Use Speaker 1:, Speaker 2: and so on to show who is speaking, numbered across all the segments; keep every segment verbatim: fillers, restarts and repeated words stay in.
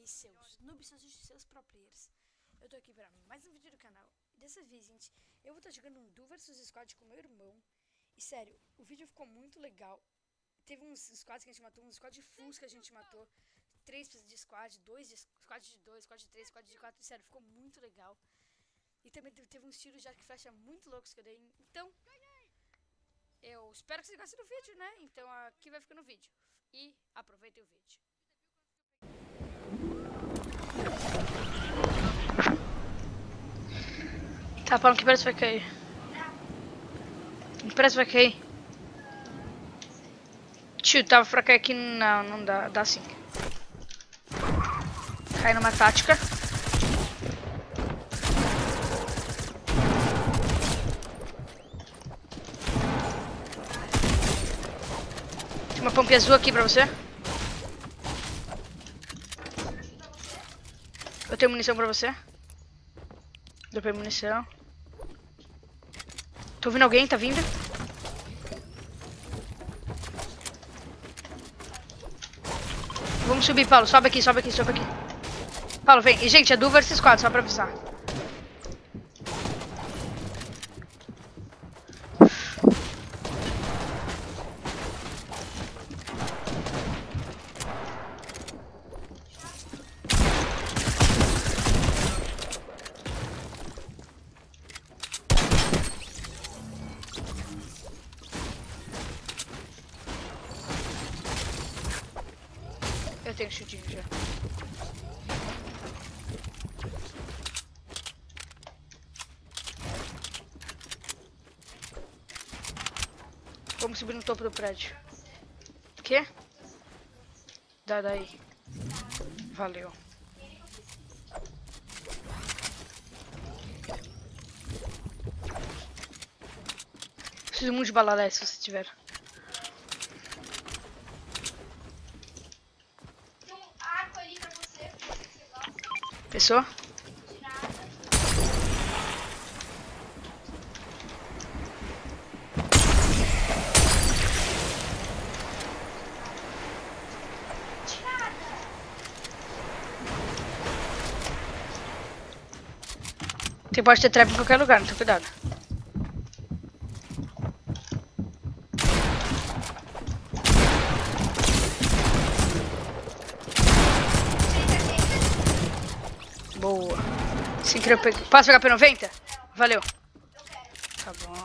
Speaker 1: aí, seus noobs, seus, seus pro players. Eu tô aqui pra mais um vídeo do canal. E dessa vez, gente, eu vou estar jogando um Duo versus Squad com meu irmão. E sério, o vídeo ficou muito legal. Teve uns squads que a gente matou, uns squad fulls que a gente matou. Três de squad, dois de squad de dois, squad de três, squad de quatro. Sério, ficou muito legal. E também teve uns tiros de arco e flecha muito loucos que eu dei. Então, eu espero que vocês gostem do vídeo, né? Então aqui vai ficar no vídeo. E aproveitem o vídeo. Tá, Paulo, que parece vai cair. Que parece vai cair. Tio, tava pra cair aqui. Não, não dá, dá sim. Cai numa tática. Tem uma pump azul aqui pra você. Eu tenho munição pra você. Dropei munição. Tô ouvindo alguém, tá vindo? Vamos subir, Paulo. Sobe aqui, sobe aqui, sobe aqui. Paulo, vem. E, gente, é Duo versus Squad, só pra avisar. Eu tenho chutinho já. Vamos subir no topo do prédio. O quê? Dá daí. Valeu. Preciso muito de balalé se você tiver. Pessoa? Você pode ter trap em qualquer lugar, então cuidado. Boa. Sim, que eu peguei. Posso pegar P noventa? Valeu. Tá bom.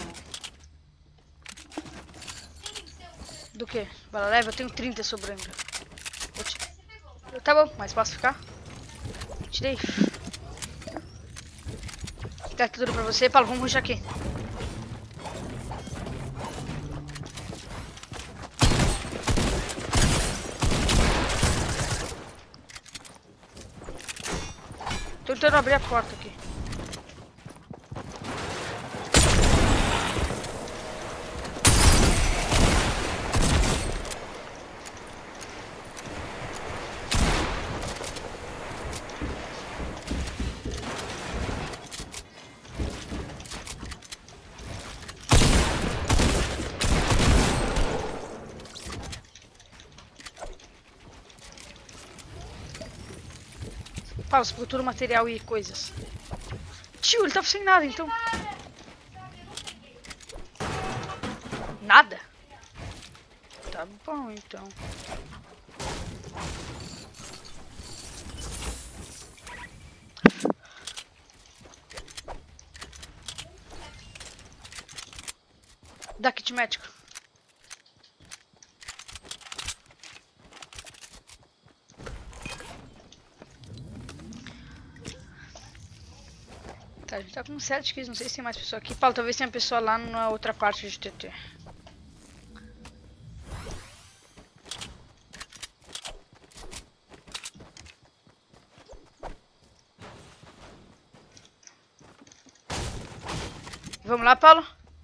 Speaker 1: Do que? Bala leve? Eu tenho trinta sobrando. Eu te... Tá bom, mas posso ficar? Tirei. Tá aqui tudo pra você. Paulo, vamos rushar aqui. Tô tentando abrir a porta aqui. Pausa, procura material e coisas. Tio, ele tava sem nada, então. Nada? Tá bom, então. Dá kit médico. Tá, a gente tá com sete kills, não sei se tem mais pessoa aqui. Paulo, talvez tenha pessoa lá na outra parte de T T. Vamos lá, Paulo?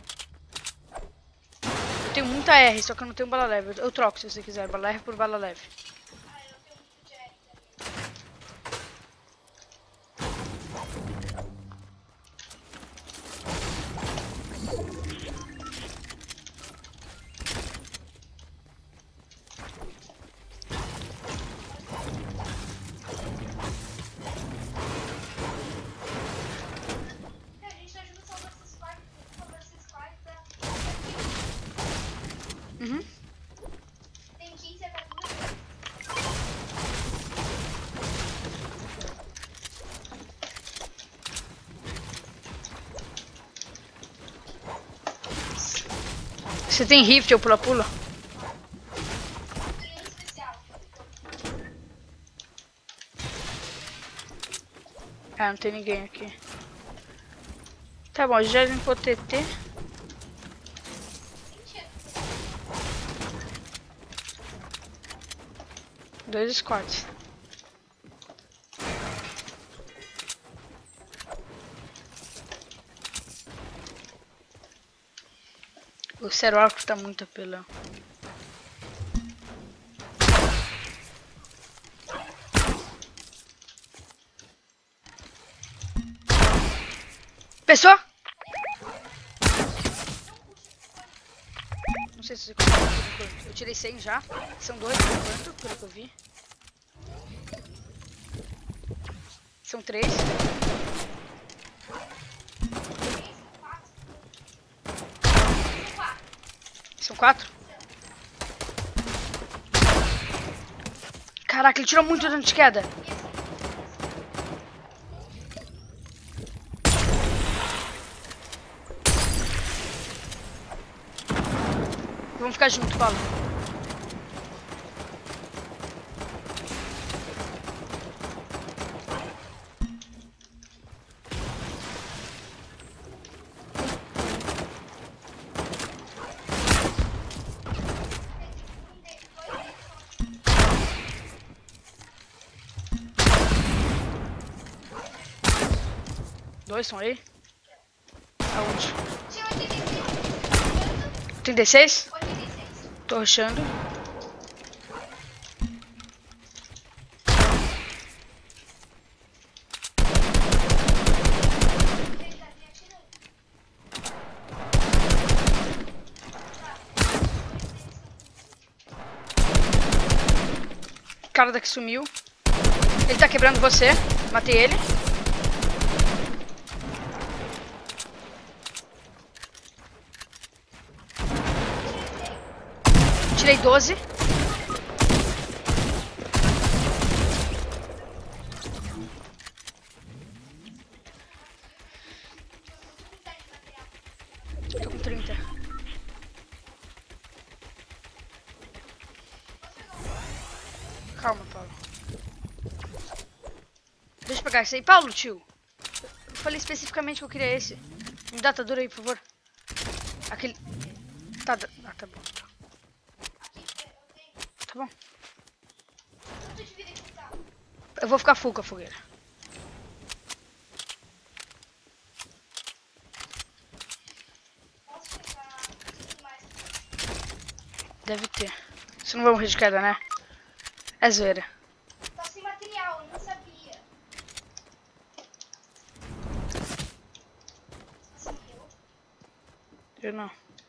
Speaker 1: Eu tenho muita R, só que eu não tenho bala leve. Eu troco se você quiser, bala leve por bala leve. Você tem rift ou pula-pula? Ah, não tem ninguém aqui. Tá bom, já limpou T T. Dois squads. O Zero Arco tá muito apelão. Pessoa? Não sei se você consegue. Eu tirei cem já. São dois por enquanto, pelo que eu vi. São três. São quatro? Caraca, ele tirou muito dano de queda. Vamos ficar junto, Paulo. Dois estão aí? Aonde? trinta e seis? Tô rushando. O cara daqui sumiu. Ele tá quebrando você. Matei ele. Tirei doze. Tô com trinta. Calma, Paulo. Deixa eu pegar esse aí. Paulo, tio. Eu falei especificamente que eu queria esse. Me dá atadura aí, por favor. Aquele... Tá, ah, tá bom. Tá bom. Eu vou ficar full com a fogueira. Deve ter. Você não vai morrer de queda, né? É zoeira.
Speaker 2: Tô sem material, eu não sabia.
Speaker 1: Eu não.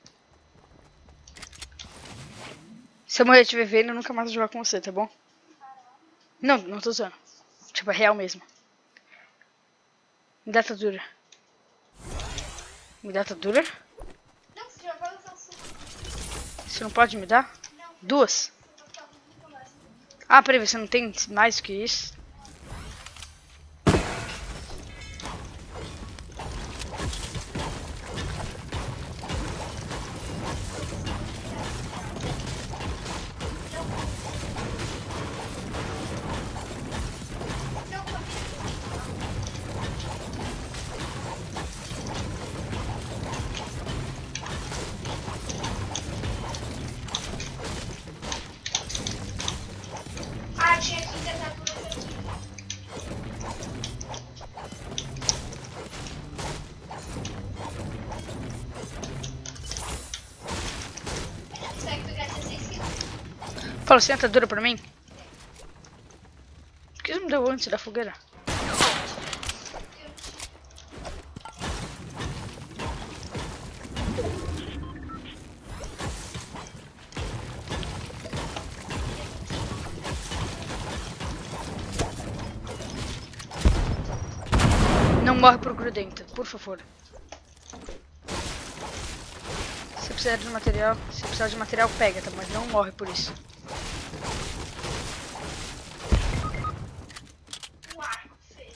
Speaker 1: Se eu morrer te vendo, eu nunca mais vou jogar com você, tá bom? Não, não tô usando. Tipo, é real mesmo. Me dá atadura. Me dá atadura?
Speaker 2: Não, você já vai usar o suco.
Speaker 1: Você não pode me dar?
Speaker 2: Não.
Speaker 1: Duas?
Speaker 2: Você vai ficar muito mais.
Speaker 1: Ah, peraí, você não tem mais do que isso?
Speaker 2: Ah, tinha que tentar por essa aqui. Consegue pegar dezesseis quilos.
Speaker 1: Fala, você tem atadura pra mim? Por que você me deu antes da fogueira? Não morre por grudento, por favor. Se precisar de material, se precisar de material, pega, tá? Mas não morre por isso.
Speaker 2: Um arco, feio.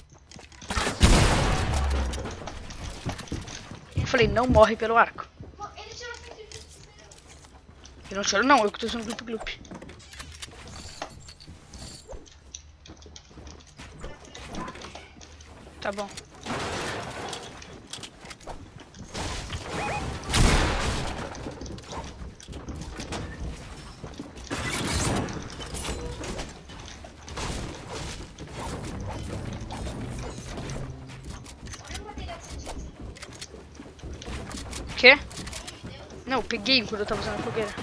Speaker 1: Eu falei, não morre pelo arco.
Speaker 2: Pô,
Speaker 1: Eu não choro não, eu que tô usando Gloop Gloop. Tá bom. O quê? Não, eu peguei quando eu tava usando a fogueira.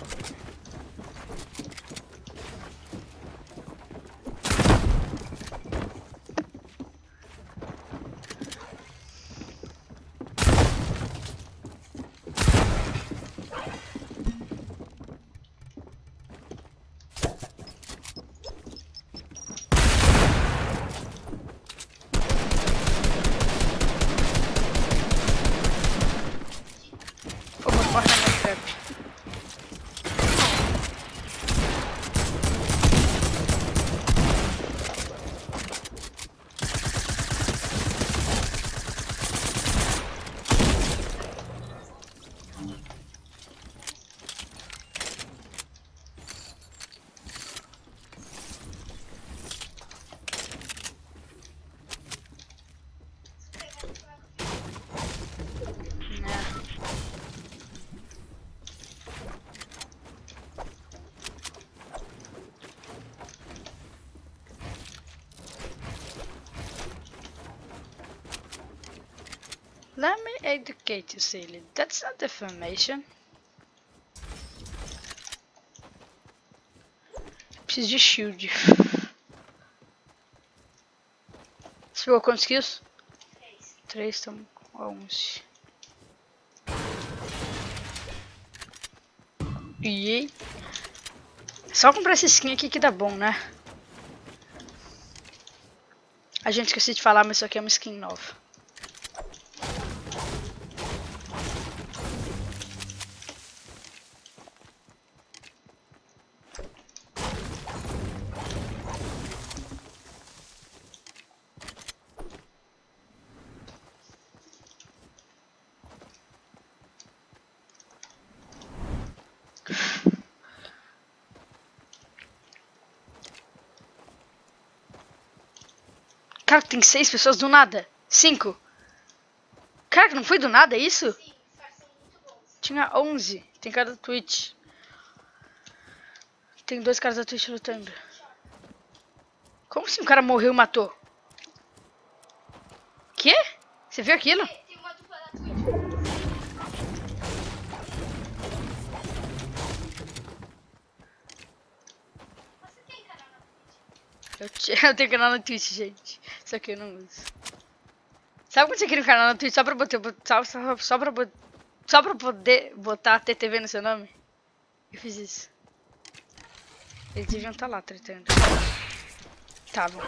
Speaker 1: Morre na minha trap. Let me educate you, silly. That's not defamation. Preciso de shield. Você pegou quantos kills?
Speaker 2: Três.
Speaker 1: Três, estamos com onze. E só comprar essa skin aqui que dá bom, né? A gente esqueci de falar, mas isso aqui é uma skin nova. Cara, tem seis pessoas do nada. Cinco. Cara, não foi do nada isso?
Speaker 2: Sim, os caras são muito bons.
Speaker 1: Tinha onze. Tem cara da Twitch. Tem dois caras da Twitch lutando. Como assim o cara morreu e matou? Quê? Você viu aquilo?
Speaker 2: Tem, tem uma dupla da Twitch. Você tem canal na Twitch?
Speaker 1: Eu, te- eu tenho canal na Twitch, gente. Só que eu não uso. Sabe quando você cria um canal na Twitch só pra, botar, só, só, só, pra, bot- só pra poder botar T T V no seu nome? Eu fiz isso. Eles deviam estar lá tretando. Estavam.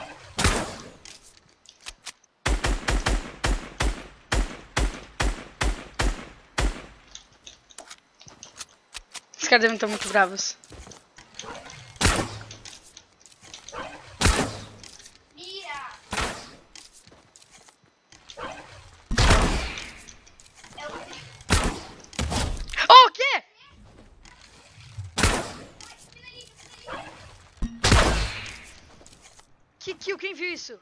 Speaker 1: Os caras devem estar muito bravos.
Speaker 2: Mira! É o trigo.
Speaker 1: Oh, o quê? Que kill? Quem viu isso?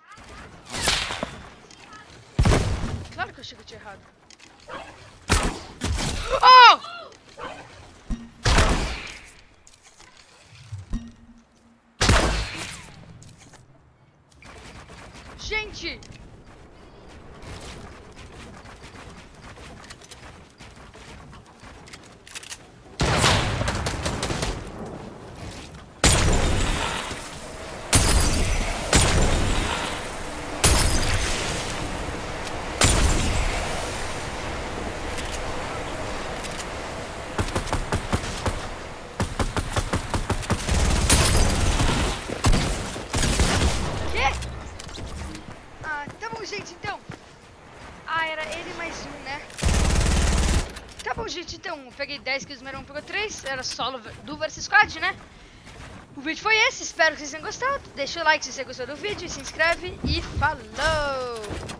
Speaker 1: Claro que eu achei que eu tinha errado. Oh! Gente! Gente, então. Ah, era ele mais um, né? Tá bom, gente, então. Eu peguei dez kills, o meu irmão pegou três. Era solo do versus squad, né? O vídeo foi esse. Espero que vocês tenham gostado. Deixa o like se você gostou do vídeo. Se inscreve e falou!